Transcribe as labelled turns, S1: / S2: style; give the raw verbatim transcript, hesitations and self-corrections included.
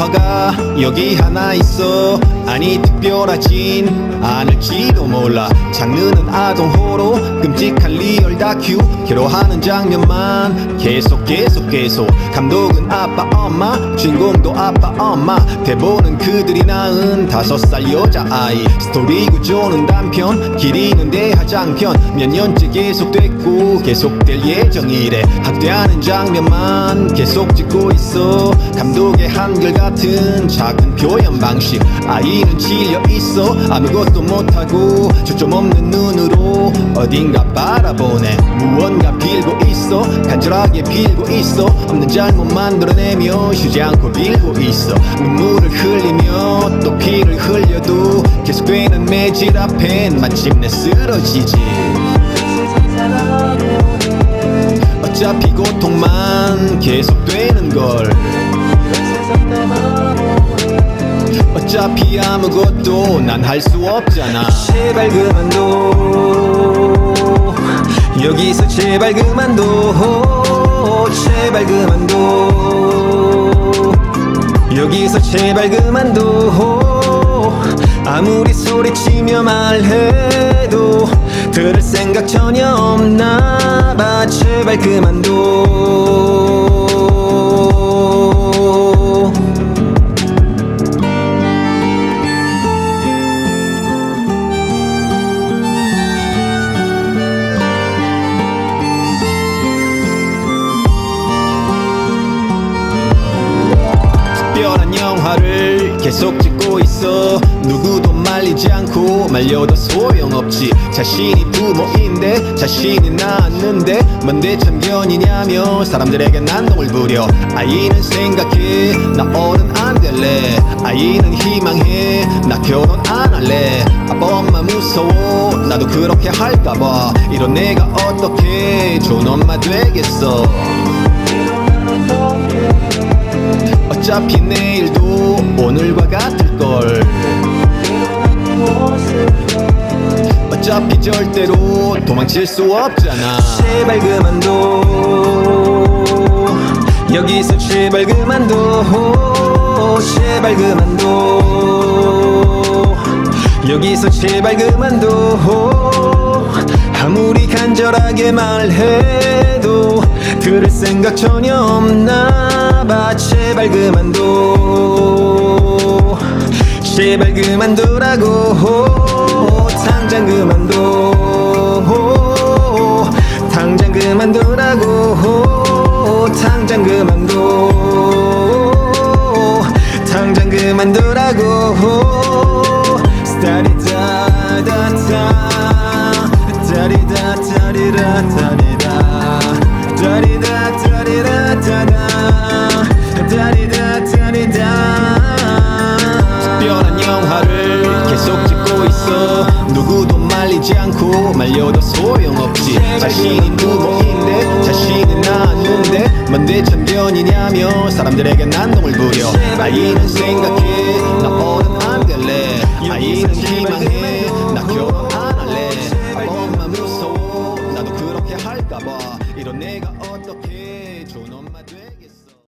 S1: 영화가 여기 하나 있어. 아니 특별하진 않을지도 몰라. 장르는 아동호로 끔찍한 리얼 다큐. 괴로워하는 장면만 계속 계속 계속. 감독은 아빠 엄마, 주인공도 아빠 엄마. 대본은 그들이 낳은 다섯 살 여자아이. 스토리 구조는 단편, 길이는 대하장편. 몇 년째 계속됐고 계속될 예정이래. 학대하는 장면만 계속 찍고 있어. 감독의 한결같은 작은 표현 방식. 아이는 질려 있어. 아무것도 못하고 초점 없는 눈으로 어딘가 바라보네. 무언가 빌고 있어. 간절하게 빌고 있어. 없는 잘못 만들어내며 쉬지 않고 빌고 있어. 눈물을 흘리며 또 피를 흘려도 계속되는 매질 앞엔 마침내 쓰러지지. 어차피 고통만 계속되는걸. 어차피 아무것도 난 할 수 없잖아.
S2: 제발 그만둬. 여기서 제발 그만둬. 제발 그만둬. 여기서 제발 그만둬. 아무리 소리치며 말해도 들을 생각 전혀 없나봐. 제발 그만둬.
S1: 특별한 영화를 계속 찍고 있어. 누구도 말리지 않고 말려도 소용없지. 자신이 부모인데 자신이 낳았는데 뭔데 참견이냐며 사람들에게 난동을 부려. 아이는 생각해 나 어른 안 될래. 아이는 희망해 나 결혼 안 할래. 아빠 엄마 무서워 나도 그렇게 할까봐. 이런 내가 어떻게 좋은 엄마 되겠어. 어차피 내일도 오늘과 같을걸. 어차피 절대로 도망칠 수 없잖아.
S2: 제발 그만둬. 여기서 제발 그만둬. 제발 그만둬. 여기서 제발 그만둬. 아무리 간절하게 말해도 들을 생각 전혀 없나봐. 제발 그만둬. 제발 그만두라고. 당장 그만둬. 당장 그만두라고. 당장 그만둬. 당장 그만두라고. 스타리다다다 다리다 다리라 다리다 다리다 다리라 다다 다리다 다리다.
S1: 특별한 영화를 계속 찍고 있어. 누구도 말리지 않고 말려도 소용없지. 자신이 부모인데 자신이 낳았는데 뭔데 참견이냐며 사람들에게 난동을 부려. 아이는 생각해 나 어른 안 될래. 아이는 희망해 나 결혼 안 할래. 아빠 엄마 무서워 나도 그렇게 할까봐. 이런 내가